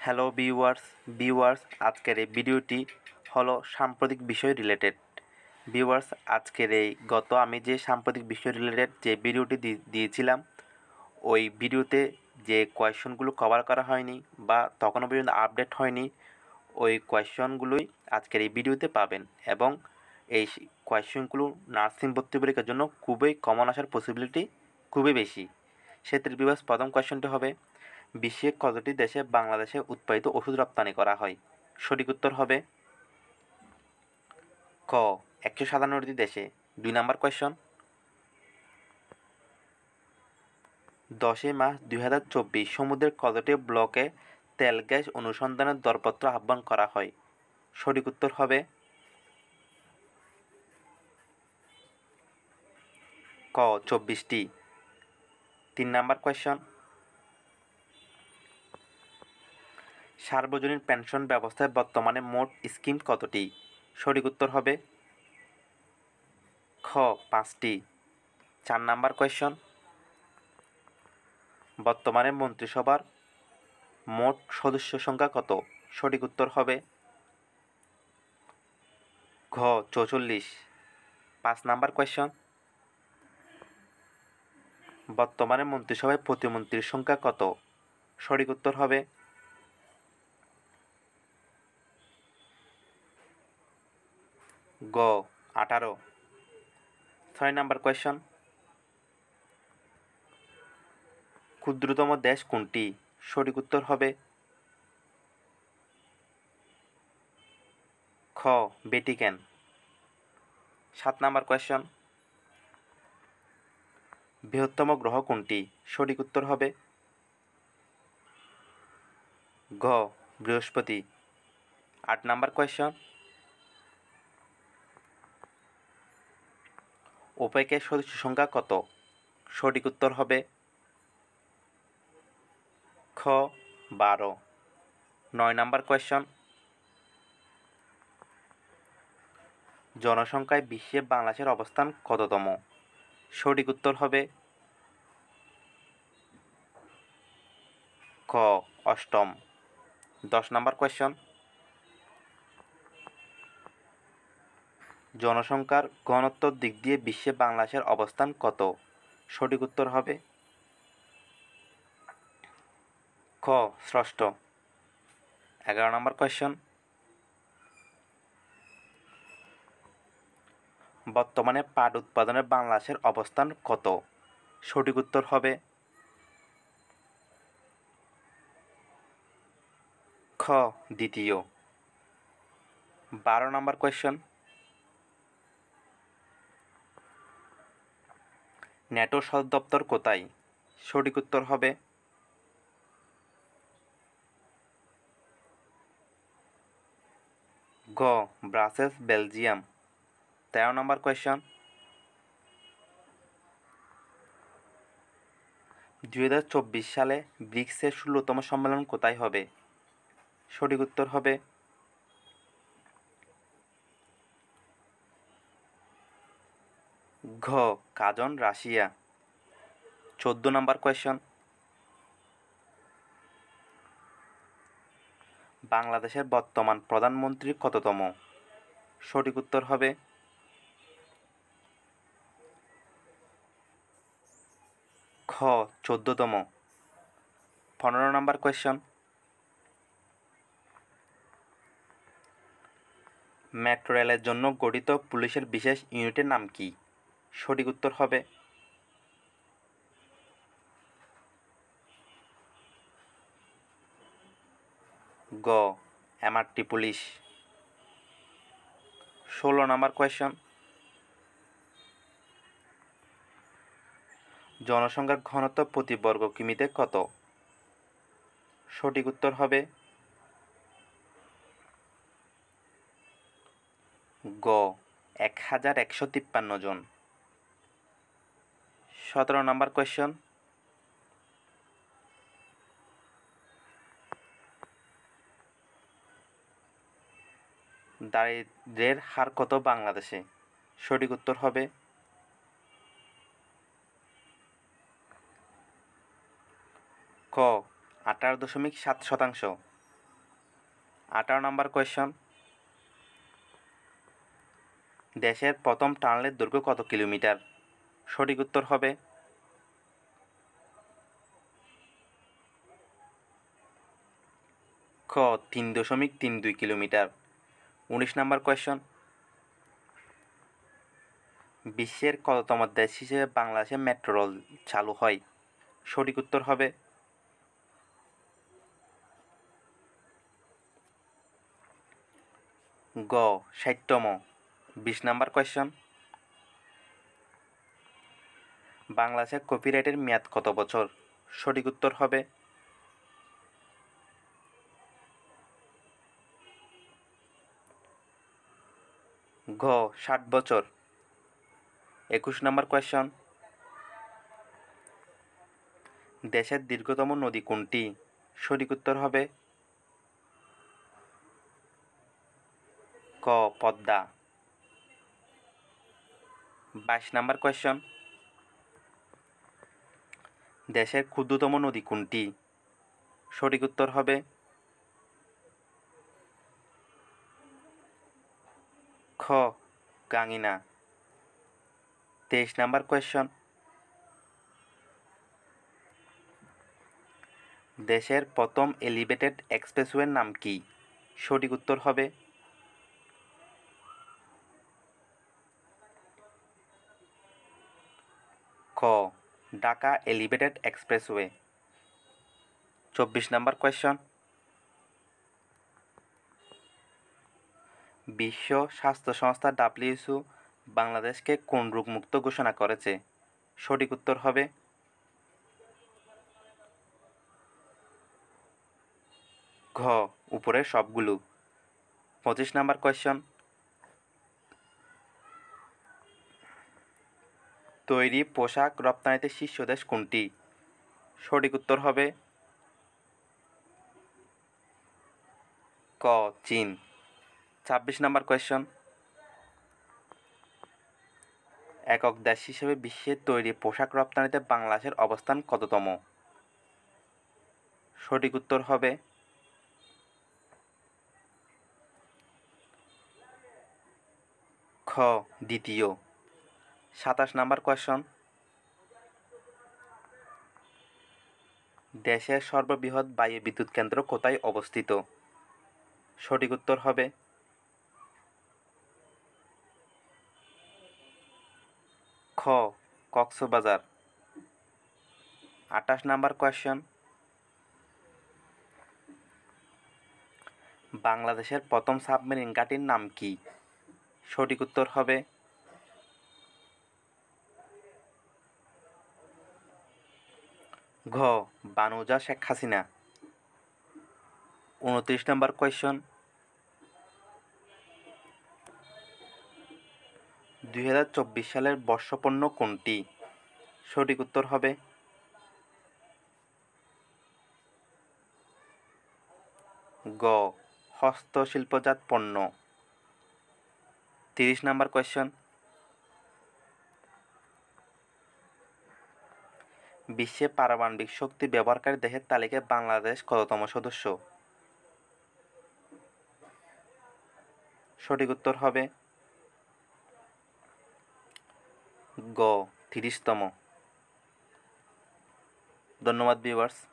Hello viewers আজকের এই ভিডিওটি হলো সাম্প্রতিক বিষয় রিলেটেড। ভিউয়ার্স আজকের এই আমি যে সাম্প্রতিক বিষয় রিলেটেড যে ভিডিওটি দিয়েছিলাম, ওই ভিডিওতে যে কোয়েশ্চনগুলো কভার করা হয়নি বা তখনও পর্যন্ত আপডেট হয়নি, ওই কোয়েশ্চনগুলোই আজকের এই ভিডিওতে পাবেন। এবং এই কোয়েশ্চনগুলো নার্সিং ভর্তি পরীক্ষার জন্য খুবই কমন আসার পসিবিলিটি খুবই বেশি। সেক্ষেত্রে ভিউয়ার্স প্রথম কোয়েশ্চনটি হবে, বিশ্বের কতটি দেশে বাংলাদেশে উৎপাদিত ওষুধ রপ্তানি করা হয়? সঠিক উত্তর হবে ক 157টি দেশে। 2 নাম্বার কোয়েশ্চন, 10 মার্চ 2024 সমুদ্রের কতটি ব্লকে তেল গ্যাস অনুসন্ধানের দরপত্র আহ্বান করা হয়? সঠিক উত্তর হবে ক 24টি। 3 নাম্বার কোয়েশ্চন, সার্বজনীন পেনশন ব্যবস্থায় বর্তমানে মোট স্কিম কতটি? সঠিক উত্তর হবে খ 5টি। 4 নাম্বার কোয়েশ্চন, বর্তমানে মন্ত্রিসভার মোট সদস্য সংখ্যা কত? সঠিক উত্তর হবে ঘ 44। 5 নাম্বার কোয়েশ্চন, বর্তমানে মন্ত্রিসভায় প্রতিমন্ত্রীর সংখ্যা কত? সঠিক উত্তর হবে গ 18। 6 নাম্বার কোয়েশ্চন, ক্ষুদ্রতম দেশ কোনটি? সঠিক উত্তর হবে খ ভ্যাটিকান। 7 নাম্বার কোয়েশ্চন, বৃহত্তম গ্রহ কোনটি? সঠিক উত্তর হবে ঘ বৃহস্পতি। 8 নাম্বার কোয়েশ্চন, ওপেকের সদস্য সংখ্যা কত? সঠিক উত্তর হবে খ 12। 9 নাম্বার কোয়েশ্চন, জনসংখ্যায় বিশ্বে বাংলাদেশের অবস্থান কততম? সঠিক উত্তর হবে খ 8ম। 10 নাম্বার কোয়েশ্চন, জনসংখ্যার ঘনত্বর দিক দিয়ে বিশ্বে বাংলাদেশের অবস্থান কত? সঠিক উত্তর হবে খ 6ষ্ঠ। 11 নাম্বার কোয়েশ্চন, বর্তমানে পাট উৎপাদনে বাংলাদেশের অবস্থান কত? সঠিক উত্তর হবে খ 2য়। 12 নাম্বার কোয়েশ্চন, ন্যাটো সদর দপ্তর কোথায়? সঠিক উত্তর হবে গ ব্রাসেলস, বেলজিয়াম। 13 নম্বর কোয়েশ্চন, 2024 সালে ব্রিক্সের 16তম সম্মেলন কোথায় হবে? সঠিক উত্তর হবে ঘ কাজন, রাশিয়া। 14 নম্বর কোয়েশ্চন, বাংলাদেশের বর্তমান প্রধানমন্ত্রী কততম? সঠিক উত্তর হবে খ 14তম। 15 নম্বর কোয়েশ্চন, মেট্রো রেলের জন্য গঠিত পুলিশের বিশেষ ইউনিটের নাম কি? সঠিক উত্তর হবে গ এমআরটি পুলিশ। 16 নম্বর কোয়েশ্চন, জনসংখ্যার ঘনত্ব প্রতি বর্গ কিমিতে কত? সঠিক উত্তর হবে গ 1153 জন। 17 নম্বর কোয়েশ্চন, দারিদ্র্যের হার কত বাংলাদেশে? সঠিক উত্তর হবে ক 18.7%। 18 নম্বর কোয়েশ্চন, দেশের প্রথম টানেলের দৈর্ঘ্য কত কিলোমিটার? সঠিক উত্তর হবে খ 3.32 কিলোমিটার। 19 নম্বর কোয়েশ্চন, বিশ্বের কততম দেশ হিসেবে বাংলাদেশে মেট্রো রেল চালু হয়? সঠিক উত্তর হবে গ 60তম। 20 নম্বর কোয়েশ্চন, বাংলাদেশের কপিরাইটের মেয়াদ কত বছর? সঠিক উত্তর হবে ঘ 60 বছর। 21 নম্বর কোয়েশ্চন, দেশের দীর্ঘতম নদী কোনটি? সঠিক উত্তর হবে ক পদ্মা। 22 নম্বর কোয়েশ্চন, দেশের ক্ষুদ্রতম নদী কোনটি? সঠিক উত্তর হবে খ গাঙ্গিনা। 23 নম্বর কোয়েশ্চন, দেশের প্রথম এলিভেটেড এক্সপ্রেসওয়ের নাম কি? সঠিক উত্তর হবে খ ঢাকা এলিভেটেড এক্সপ্রেসওয়ে। 24 নম্বর কোয়েশ্চন, বিশ্ব স্বাস্থ্য সংস্থা WHO বাংলাদেশকে কোন রোগমুক্ত ঘোষণা করেছে? সঠিক উত্তর হবে ঘ উপরের সবগুলো। 25 নম্বর কোয়েশ্চন, তৈরি পোশাক রপ্তানিতে শীর্ষ দেশ কোনটি? সঠিক উত্তর হবে ক চীন। 26 নম্বর কোয়েশ্চন, একক দেশ হিসেবে বিশ্বের তৈরি পোশাক রপ্তানিতে বাংলাদেশের অবস্থান কততম? সঠিক উত্তর হবে খ দ্বিতীয়। 27 নম্বর কোয়েশ্চন, দেশের সর্ববৃহৎ বায়ু বিদ্যুৎ কেন্দ্র কোথায় অবস্থিত? সঠিক উত্তর হবে খ কক্সবাজার। 28 নম্বর কোয়েশ্চন, বাংলাদেশের প্রথম সাবমেরিন ঘাঁটির নাম কি? সঠিক উত্তর হবে ঘ বানুজা শেখ হাসিনা। 29 নম্বর কোয়েশ্চন, 2024 সালের বর্ষপণ্য কোনটি? সঠিক উত্তর হবে গ হস্তশিল্পজাত পণ্য। 30 নম্বর কোয়েশ্চন, বিশ্বে পারমাণবিক শক্তি ব্যবহারকারী দেশের তালিকায় বাংলাদেশ কততম সদস্য? সঠিক উত্তর হবে গ 30তম। ধন্যবাদ ভিউয়ার্স।